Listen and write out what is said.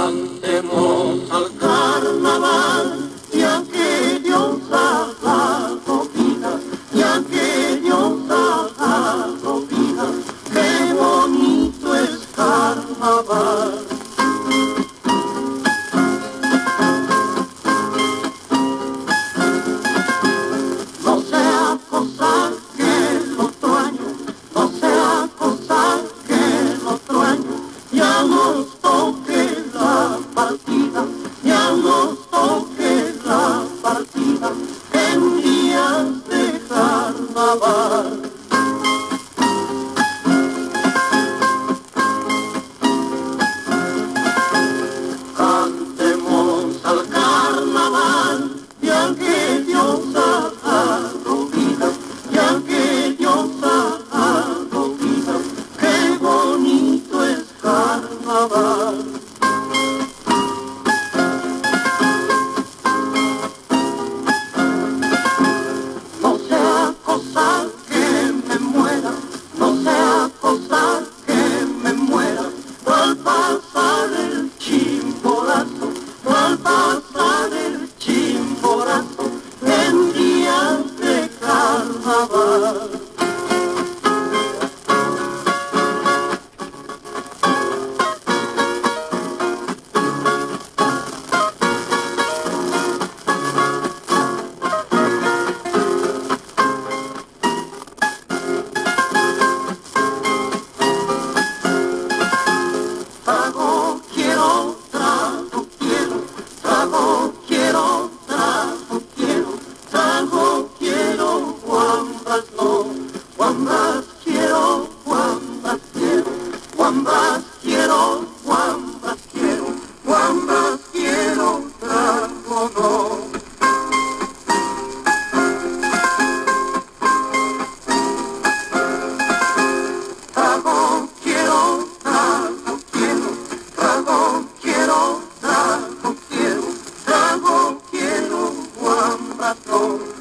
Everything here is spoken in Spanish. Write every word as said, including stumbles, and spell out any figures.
Cantemos al carnaval y aquellos sábados vida, y aquellos sábados vida, qué bonito es carnaval. No sea cosa que el otro año, no sea cosa que el otro año, ya nos toque la partida, ya nos toque la partida, en días de carnaval. Cantemos al carnaval y aquellos sábados vida, y aquellos sábados vida, qué bonito es carnaval. No sea cosa que me muera, no sea cosa que me muera, al pasar el chimborazo, al pasar el chimborazo, en días de carnaval. Trago quiero, trago quiero, trago quiero, trago quiero, trago quiero, guambas no, guambas quiero, guambas quiero, guambas quiero, guambas quiero, guambas quiero, trago no. Trago quiero, trago quiero, trago quiero, trago quiero, trago quiero, guambas no.